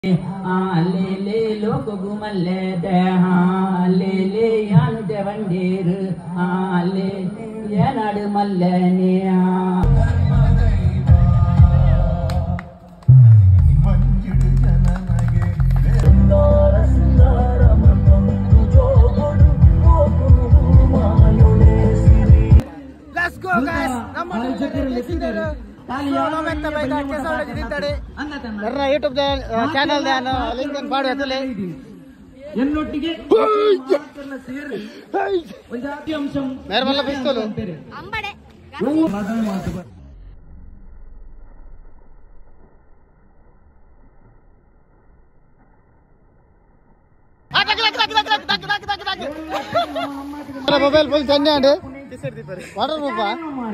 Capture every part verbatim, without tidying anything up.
ले ले लोक घुमले दे हाँ ले ले यान दे वंडेर हाँ ले ये नाडु मल्ले ने हाँ Let's go guys. Nama ನನ್ನ ಯೂಟ್ಯೂಬ್ ಚಾನಲ್ ಲಿಂಕ್ ಪಾಡುತ್ತಲೇ ಎನ್ನೊಟ್ಟಿಗೆ ಮೇರ್ಮಲ್ಲ ಪಿಸ್ತೂಲು ಮೊಬೈಲ್ ಫುಲ್ ಚೆನ್ನೆ ಅಂಡು ವಾಟರ್ ಪ್ರೂಫಾ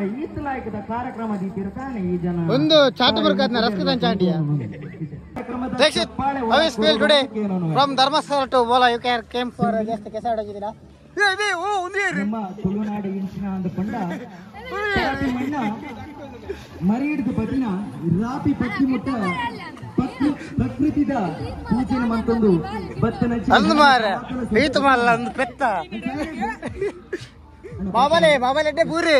ಒಂದು ಚಾಟ್ ಬರ್ಕದ್ನ ರಸ್ಕದನ್ ಚಾಟಿಯ Dixit, how is feel today from Dharmasthala to Bola? You can came for just a kesada jidira. Hey, hey, oh, undir. Namma Tulunadu inchina and panda. Rapi manna mariyidu patina rapi patti mutta patti prakrutida ಪೂಜೆನ ಮಂತೊಂದು ಬತ್ತನ ಅಂದು ಮಾರ ಈತು ಮಲ್ಲ ಅಂದು ಪೆತ್ತ ಬಾಬಲೆ ಬಾಬಲೆ ಎಡ್ಡೆ ಪೂರಿ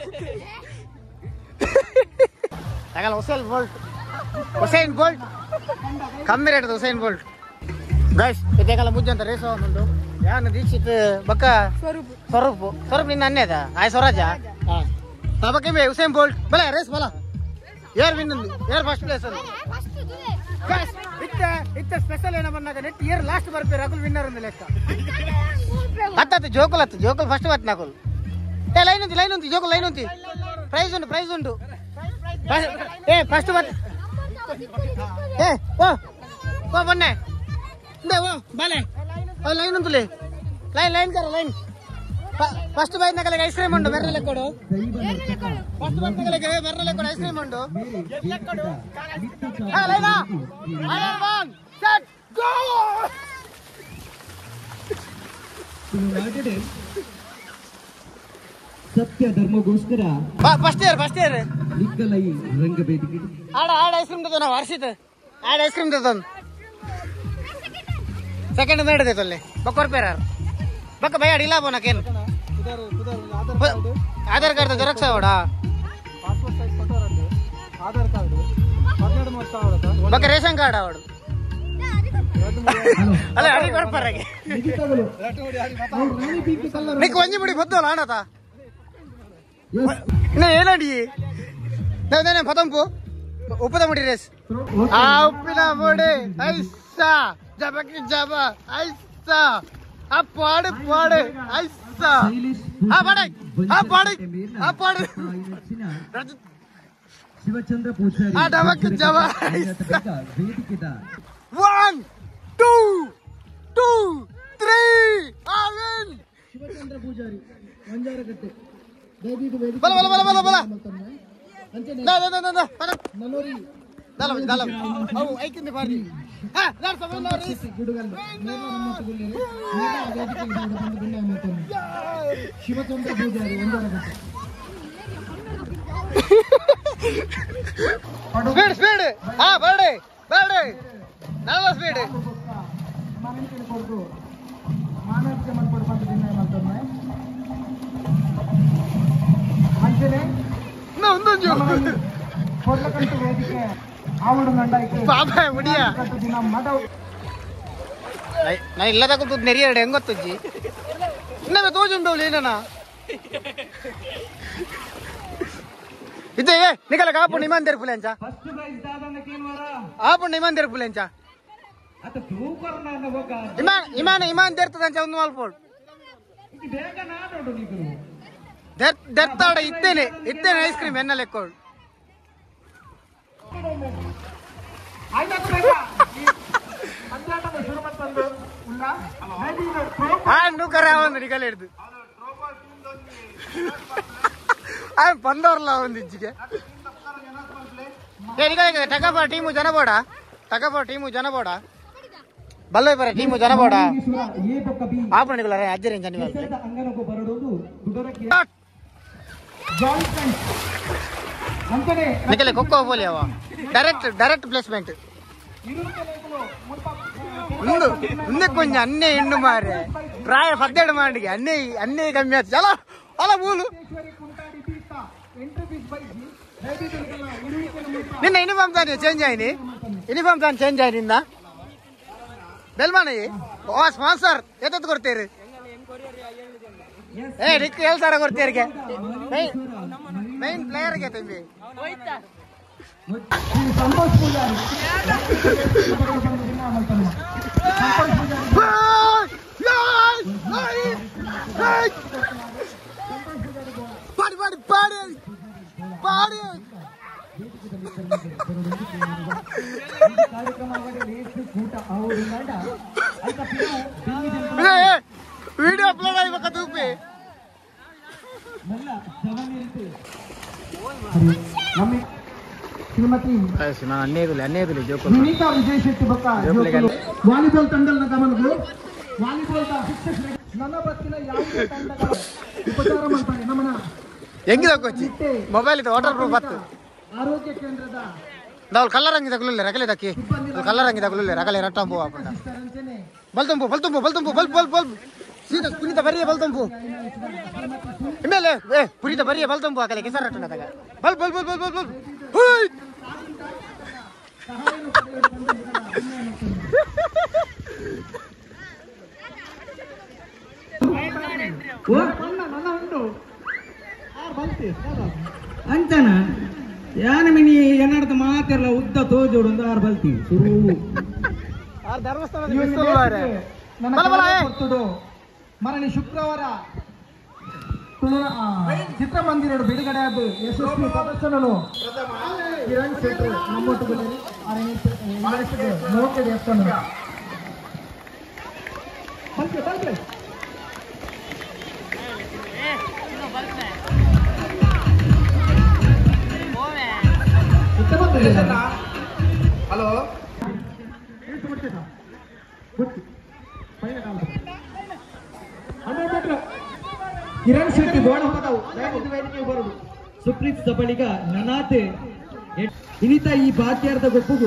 ತಗಲ ಹುಸೇನ್ ಬೋಲ್ಟ್ ಹುಸೇನ್ ಬೋಲ್ಟ್ ಕಮ್ಮಿ ರೇಟ್ ಹುಸೇನ್ ಬೋಲ್ಟ್ ಗೈಸ್ ಇದೆಲ್ಲ ಮುಜ್ಜಂತ ರೇಸ್ ಒಂದು ಯಾನು ದೀಕ್ಷಿತ್ ಬಕ್ಕ ಸ್ವರೂಪ್ ಸ್ವರೂಪ್ ಸ್ವರೂಪ್ ನಿನ್ನ ಅನ್ನೇದ ಆಯ್ ಸ್ವರಾಜ ಹಾ ತಬಕ್ಕೆ ಬೇ ಹುಸೇನ್ ಬೋಲ್ಟ್ ಬಲ ರೇಸ್ ಬಲ ಯಾರ್ ವಿನ್ ಯಾರ್ ಫಸ್ಟ್ ಪ್ಲೇಸ್ ಅದು ಗೈಸ್ ಇತ್ತ ಇತ್ತ ಸ್ಪೆಷಲ್ ಏನ ಬಂದಾಗ ನೆಟ್ ಇಯರ್ ಲಾಸ್ಟ್ ಬರ್ಪೆ ರಗುಲ್ ವಿನ್ನರ್ ಅಂತ ಲೆಕ್ಕ ಹತ್ತತ್ತು ಜೋಕಲ್ ಹತ್ತು ಜೋಕಲ್ ಫಸ್ಟ್ ಬತ್ ನಾಕಲ್ ಏ ಲೈನ್ ಉಂತಿ ಲೈನ್ ಉಂತಿ ಜೋಕಲ್ ಲೈನ್ ಉಂತಿ ಪ್ರೈಸ್ ಉಂಟು ಪ್ರೈಸ್ ಉಂಟು ಏ ಫಸ್ಟ್ ಬತ್ ಏ ಓ ಓ ಬನ್ನೆ ಇಂದೆ ಓ ಬಾಲೆ ಓ ಲೈನ್ ಉಂತುಲೆ ಲೈನ್ ಲೈನ್ ಕರ ಲೈನ್ ಫಸ್ಟ್ ಬೈತ್ ನಕಲೆ ಐಸ್ ಕ್ರೀಮ್ ಉಂಟು ಬೆರ್ರಲೆ ಕೊಡು ಫಸ್ಟ್ ಬೈತ್ ನಕಲೆ ಬೆರ್ರಲೆ ಕೊಡು ಐಸ್ ಕ್ರೀಮ್ ಉಂಟು ಹಾ ಲೈನಾ ಐರನ್ ಒನ್ ಸೆಟ್ ಗೋ ಸತ್ಯ ಧರ್ಮಗೋಸ್ಕರ ಫಸ್ಟ್ ಇಯರ್ ಫಸ್ಟ್ ಇಯರ್ ನಿಕ್ಕಲೈ ರಂಗಬೇದಿಗೆ ಆಡ ಆಡ ಐಸ್ ಕ್ರೀಮ್ ತೋನ ವರ್ಷಿತ ಆಡ ಐಸ್ ಕ್ರೀಮ್ ತೋನ ಸೆಕೆಂಡ್ ಮೇಡ್ ದೇ ತೋಲೆ ಬಕ್ಕೋರ್ ಪೇರಾರ್ ಬಕ್ಕ ಭಯ ಅಡಿಲ್ಲ ಬೋನ ಕೇನ್ ಆಧಾರ್ ಕಾರ್ಡ್ ಜೆರಾಕ್ಸ್ ಅವಡ ಪಾಸ್ಪೋರ್ಟ್ ಸೈಜ್ ಫೋಟೋ ರಂದು ಆಧಾರ್ ಕಾರ್ಡ್ ಹನ್ನೆರಡು ವರ್ಷ ಅವಡ ಬಕ್ಕ ರೇಷನ್ ಕಾರ್ಡ್ ಅವಡ ಅಲ್ಲ ಅಡಿ ಕೊಡ್ಪಾರಾಗೆ ನಿಕ್ ಒಂಜಿ ಬಿಡಿ ಬದ್ದೋಲ ಆಣತ ಇನ್ನ ಏನಡಿ ನಾವೇನೆ ಪತಂಪು ಉಪ್ಪದ ಮುಡಿ ರೇಸ್ ಆ ಉಪ್ಪಿನ ಮುಡಿ ಐಸಾ ಜಬಕಿ ಜಬ ಐಸಾ ಆ ಪಾಡು ಪಾಡು ಐಸಾ ಆ ಪಾಡು ಆ ಪಾಡು ಆ ಪಾಡು ಶಿವಚಂದ್ರ ಪೂಜಾರಿ ಆ ಡಬಕಿ ಜಬ ಐಸಾ ವೇದಿಕೆದ ಒನ್ ಟೂ ಟೂ ತ್ರೀ ಆ ವಿನ್ ಶಿವಚಂದ್ರ ಪೂಜಾರಿ ಮಂಜಾರಕಟ್ಟೆ ಬಲ ಬಲ ಬಲ ಬಲ ಬಲ ನಾ ನಾ ನಾ ನಾ ನಲೋರಿ ದಲಂ ದಲಂ ಅವು ಐಕಿಂದ ಪಾರ್ಟಿ ಹಾ ನಾನು ಸಭೆ ನೋಡಿ ಗುಡುಗಲ್ ನೇರ ನಮ್ಮತ್ತುಗುಲ್ಲಿ ನೇರ ವೇದಿಕೆ ಬಂದು ಬಂದು ಬಿನ್ನ ಮಾಡ್ತಾನೆ ಶಿವಚಂದ್ರ ಪೂಜಾರಿ ಮಂಜಾರಕಟ್ಟೆ ಸ್ಪೀಡ್ ಸ್ಪೀಡ್ ಹಾ ಬರ್ಡೆ ಬರ್ಡೆ ನಲ್ವ ಸ್ಪೀಡ್ ಮಾನವಿಕೆ ಕೊಡ್ತು ಮಾನವಿಕೆ ಮಾಡ್ಕೊಂಡು ಬಂದು ಬಿನ್ನ ಮಾಡ್ತಾನೆ ಅಂಜನೆ ನಾ ಒಂದೊಂದು ಕೊಡ್ಲಕಂಟು ವೇದಿಕೆ ಆವಡು ನಂಡಾಯ್ಕೆ ಬಾಬಾ ಮುಡಿಯ ದಿನ ಮಠ ನಾ ಇಲ್ಲದ ಕೂತು ನೆರಿಯಡೆ ಹೆಂಗೊತ್ತಜ್ಜಿ ಇನ್ನೊಮ್ಮೆ ತೋಜುಂಡವಳು ಏನನ ಇದ್ದೆ ನಿಕಲ ಆಪು ನಿಮಾನ್ ತೆರ್ಪುಲೆಂಚ ಫಸ್ಟ್ ಪ್ರೈಸ್ ದಾದನಕ್ಕೆ ಏನು ವರ ಆಪು ನಿಮಾನ್ ತೆರ್ಪುಲೆಂಚ ಅತ ಸೂಪರ್ ನಾನು ಹೋಗ ಇಮಾನ್ ಇಮಾನ್ ಇಮಾನ್ ತೆರ್ತದಂಚ ಒಂದು ಮಾಲ್ಪೋಡ್ ಇದು ಬೇಗ ನಾಡೋಡು ನೀವು ದೆರ್ ದೆರ್ತಾಡ ಇದ್ದೇನೆ ಇದ್ದೇನೆ ಐಸ್ ಕ್ರೀಮ್ ಎನ್ನ ಲೆಕ್ಕೋಳು ಆ ನೂಕರ ಒಂದು ನಿಕಲ ಹಿಡ್ದು ಆ ಬಂದವ್ರಲ್ಲ ಒಂದು ಇಜ್ಜಿಗೆ ಏ ನಿಕಲ ಟಕಪ ಟೀಮು ಜನ ಬೋಡ ಟಕಪ ಟೀಮು ಜನ ಬೋಡ ಬಲ್ಲ ಬರ ಟೀಮು ಜನ ಬೋಡ ಆಪಣ ನಿಕಲ ಅಜ್ಜರಿ ಜನ ಅಂಗನಗೂ ಬರಡೋದು ಗುಡರಕ್ಕೆ ಜಾಯಿಂಟ್ ಅಂತಾನೆ ನಿಕಲೆ ಕೊಕ್ಕೋ ಬೋಲಿ ಅವ ಡೈರೆಕ್ಟ್ ಡೈರೆಕ್ಟ್ ಪ್ಲೇಸ್ಮೆಂಟ್ ముందు ముందు కొంచెం అన్నీ ఇండు మారే ప్రాయ పద్దెడు మాండికి అన్నీ అన్నీ కమ్మి చాలా అలా పూలు నిన్న యూనిఫామ్ దాన్ని చేంజ్ అయింది యూనిఫామ్ దాన్ని చేంజ్ అయిందా ಬೆಲ್ಮಾನಿ ಓ ಸ್ಪಾನ್ಸರ್ ಎತ್ತತ್ತು ಕೊಡ್ತೀರಿ ಏ ರಿಕ್ ಹೇಳ್ತಾರ ಕೊಡ್ತೀರಿಗೆ ಮೈನ್ ಪ್ಲೇಯರ್ಗೆ ತಂಬಿ ಪಾಡಿ ಪಾಡಿ ಪಾಡಿ ಪಾಡಿ వీడియో అప్లోడ్ అయిపోక చూపి ಅನ್ನೇದುಲೆ ಅನ್ನೇದುಲೆ ಸುನೀತಾ ವಿಜಯ್ ಶೆಟ್ಟಿ ಬಕ್ಕ ವಾಲಿಬಾಲ್ ತಂಡದ ಗಮನಗಳು ವಾಲಿಬಾಲ್ ನನ್ನ ಬತ್ತಿನ ಯಾವುದೇ ತಂಡಗಳ ಉಪಚಾರ ಮಾಡ್ತಾರೆ ನಮ್ಮನ ಹೆಂಗಿದಕ್ಕೋಚಿ ಮೊಬೈಲ್ ಇದು ವಾಟರ್ ಪ್ರೂಫ್ ಬತ್ತು ಆರೋಗ್ಯ ಕೇಂದ್ರದ ನಾವು ಕಲ್ಲರ್ ಹಂಗಿದ ಗುಳ್ಳೆ ರಗಲೆ ದಕ್ಕಿ ಕಲ್ಲರ್ ಹಂಗಿದ ಗುಳ್ಳೆ ರಗಲೆ ರಟ್ಟಂಪು ಹಾಕೊಂಡ ಬಲ್ತಂಪು ಬಲ್ತಂಪು ಬಲ್ತಂಪು ಬಲ್ಪ್ ಬಲ್ಪ್ ಬಲ್ಪ್ ಸೀದಾ ಪುನೀತ ಬರಿಯ ಬಲ್ತಂಪು ಮೇಲೆ ಏ ಪುನೀತ ಬರಿಯ ಬಲ್ತಂಪು ಹಾಕಲೆ ಕೆಸರು ರಟ್ಟಣದಾಗ ಬಲ್ಪ್ ಬಲ್ಪ್ ಬಲ್ಪ್ ಬಲ್ಪ್ ಬಲ್ಪ್ ಹುಯ್ ಅಂಚನ ಯಾನ ಮಿನಿ ಎನ್ನಡದ ಮಾತಿರಲ್ಲ ಉದ್ದ ತೋಜೋಡು ಒಂದು ಆರು ಬಲ್ತೀವಿ ಶುರು ಮರಳಿ ಶುಕ್ರವಾರ ಚಿತ್ರಮಂದಿರ ಬಿಡುಗಡೆ ಆದ ಯಶಸ್ವಿ ಪ್ರದರ್ಶನಗಳು ಕಿರಣ್ ಶೆಟ್ಟಿ ನಮ್ಮೊಟ್ಟಿಗೆ ನೋಕೆ ದೇವಸ್ಥಾನ ಹಲೋ ಕಿರಣ್ ಶೆಟ್ಟಿ ಬೋಣ ವೇದಿಕೆ ಬರುದು ಸುಪ್ರೀತ್ ಸಬಳಿಗ ನನಾತೆ ಇನಿತ ಈ ಬಾತ್ಯಾರ್ಥ ಗೊಪ್ಪುಗು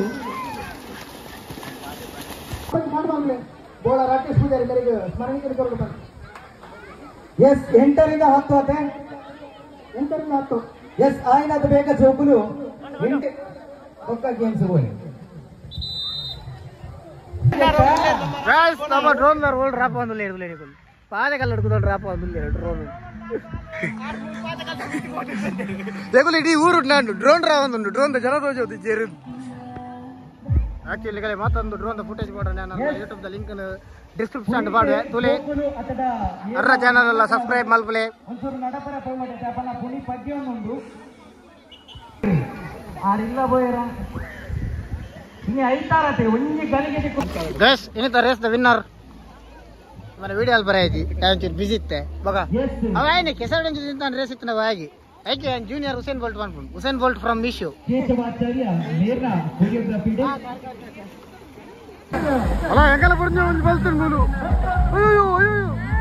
ಬೋಳ ರಾಕೇಶ್ ಪೂಜಾರಿ ಮೇರೆಗೆ ಸ್ಮರಣೆಗೆ ಬರೋದು ಎಸ್ ಎಂಟರಿಂದ ಹತ್ತು ಅತ್ತೆ ಎಂಟರಿಂದ ಹತ್ತು ಎಸ್ ಆಯ್ನದ ಬೇಗ ಜೋಗುಲು ఒక్క గేమ్స్ పోయి గాయ్స్ తమ డ్రోన్ దర్ వరల్డ్ రాప వందలు లేదు లేని కొల్ పాదకల్ల అడుగుతాడు రాప వందలు లేదు డ్రోన్ దేకులు ఇడి ఊరు ఉన్నాడు డ్రోన్ రావందుండు ಡ್ರೋನ್ ದ ಜನ ರೋಜ್ ಹೋದಿ ಜೇರು ಆಕ್ಚುಲಿ ಗಲೆ ಮತ್ತೊಂದು ಡ್ರೋನ್ ದ ಫುಟೇಜ್ ಕೊಡ್ರೆ ನಾನು ಯೂಟ್ಯೂಬ್ ದ ಲಿಂಕ್ ಡಿಸ್ಕ್ರಿಪ್ಷನ್ ದ ಮಾಡುವೆ ತುಲೆ ಅರ್ರ ಚಾನೆಲ್ ಎಲ್ಲ ಸಬ್ಸ್ಕ್ರೈಬ್ ಮಲ್ಪಲೆ ಒಂಚೂರು ನಡಪರ ಹೋಗಡೆ ಜಾಪನ ಪುನಿ ಪದ್ಯ ಒಂದು ಆರಿಲ್ಲ ಬೋಯರ ಇನಿ ಐತಾರತೆ ಒಂಜಿ ಗಲಿಗೆ ಗೈಸ್ ಇನಿತ ರೇಸ್ ದ ವಿನ್ನರ್ మన వీడియోలు బరైతి కొంచెం బిజీ ఇస్తే బగా అవి ఆయన కెసర్ నుంచి తింటాను రేస్ ఇస్తున్న వాగి అయితే ఆయన జూనియర్ హుసేన్ బోల్ట్ అనుకుంటు హుసేన్ బోల్ట్ ఫ్రమ్ మీషో అలా ఎంకల పుడిచి ఉంచి వెళ్తుంది నువ్వు అయ్యో అయ్యో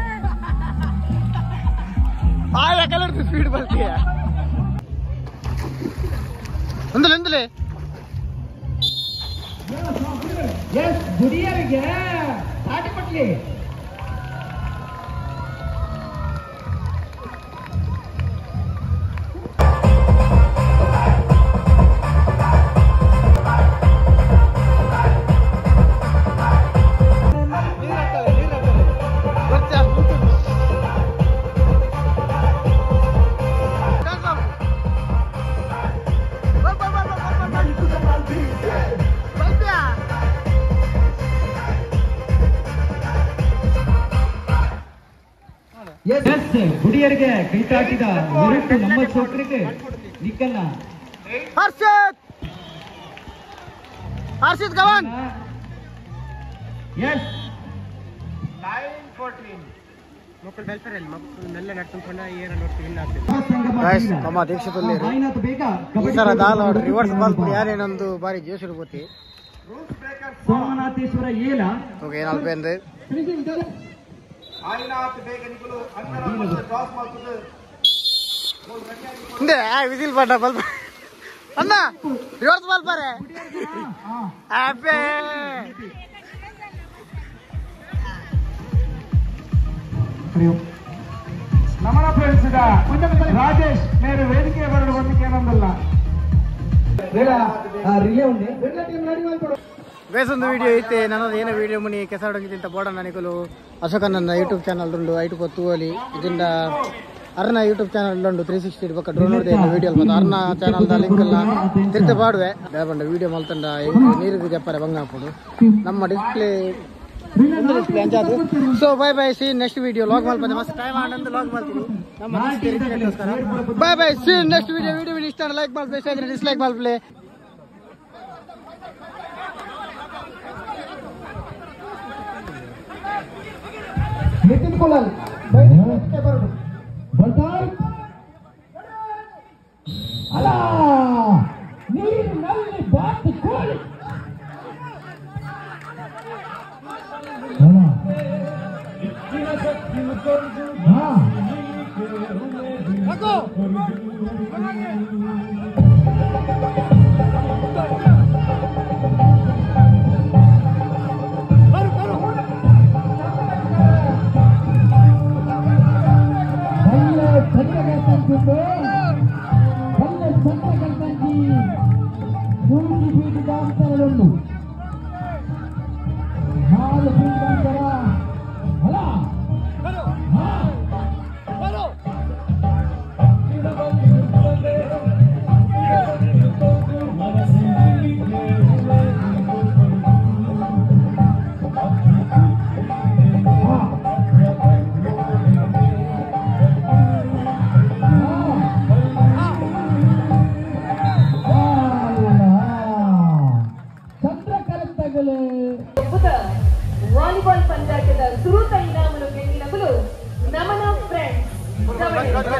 ఆ ఎక్కల స్పీడ్ బల్తీయా ఉందులే ఉందులే ಎಸ್ ಗುಡಿಯರಿಗೆ ಸಾಟಿ ಪಟ್ಲಿ ಗುಡಿಯರಿಗೆ ಕೈತಾಟಿದ ಎರಡು ನಮ್ಮ ಸೋಕರಿಗೆ ನಿಕ್ಕಲ್ಲ ಹರ್ಷಿತ್ ಹರ್ಷಿತ್ ಗವನ್ ಎಸ್ ಮಕ್ಕಳು ಬೆಳ್ತಾರಲ್ಲ ಮಕ್ಕಳು ಮೆಲ್ಲ ನಡ್ಕೊಂಡು ಏನ ನೋಡ್ತೀವಿ ತಮ್ಮ ದೀಕ್ಷಿತಲ್ಲಿ ಈ ಸರ ದಾಲ್ ರಿವರ್ಸ್ ಬಾಲ್ ಯಾರೇನೊಂದು ಬಾರಿ ಜೋಶ್ ಹೋತಿ ಸೋಮನಾಥೇಶ್ವರ ಏಲ ಓಕೆ ಏನಾಲ್ಪೆ ಅಂದೆ ಹಿಂದೆ ವಿಸಿಲ್ ಪಡ್ಡ ಬಲ್ಪ್ ಅಣ್ಣ ರಿವರ್ಸ್ ಬಾಲ್ ಬಾರೆ ಅಬ್ಬೇ ನಮನ ಫ್ರೆಂಡ್ಸ್ ಈಗ ರಾಜೇಶ್ నేను వేదిక బరడు వందకి ఏనందల్లా ರಿಲೇ ಉಂಡೆ ಬೇಸೊಂದು ವಿಡಿಯೋ ಐತೆ ನನ್ನದು ಏನೋ ವಿಡಿಯೋ ಮುನಿ ಕೆಸಡಂಗಿಂತ ಬೋಡ ನನಗಲು ಅಶೋಕ ನನ್ನ ಯೂಟ್ಯೂಬ್ ಚಾನಲ್ ಉಂಡು ಐಟು ಪತ್ತು ಅಲ್ಲಿ ಇದರಿಂದ ಅರ್ನ ಯೂಟ್ಯೂಬ್ ಚಾನಲ್ ಉಂಡು ತ್ರೀ ಸಿಕ್ಸ್ಟಿ ಬಕ್ಕ ಡ್ರೋನ್ ನೋಡಿದೆ ವಿಡಿಯೋ ಮತ್ತೆ ಅರ್ನ ಚಾನಲ್ ಲಿಂಕ್ ಎಲ್ಲ ತಿರ್ತೆ ಬಾಡುವೆ ಬೇಬಂಡ ವಿಡಿಯೋ ಮಲ್ತಂಡ ನೀರಿಗೆ ಜಪ್ಪರೆ ಬಂಗ ಹಾಕೋದು ನಮ್ಮ ಡಿಸ್ಪ್ಲೇ ಡಿಸ್ಪ್ಲೇ ಅಂಚಾದು so bye bye see next video log ಮಾಡ್ಬಂದೆ ಮಸ್ತ್ ಟೈಮ್ ಆನಂದ ಲಾಗ್ ಮಾಡ್ತೀನಿ ನಮ್ಮ bye bye see next video video ಇಷ್ಟ ಲೈಕ್ ಮಾಡ್ಬೇಕು ಇಷ್ಟ ಇದ್ರೆ ಡಿಸ್ಲೈಕ್ ಮಾಡ್ಬಿಡಿ ನಿತಿನ್ ಕುಲಾಲ್ ಬರಡು ಬರ್ತಾರ್ ಅಲ್ಲ ನೀರಿನಲ್ಲಿ ಬಾತು ಕೋಳಿ ವಾಲಿಬಾಲ್ ಪಂದ್ಯಾಟದ ಸುರೂತ ಇನಾಮಲು ಗೆದ್ದಿನಗಳು ನಮನ ಫ್ರೆಂಡ್ಸ್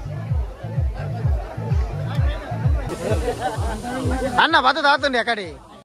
ಅಣ್ಣ ಬರ್ತದ ಆತಂಡಿ ಆ ಕಡೆ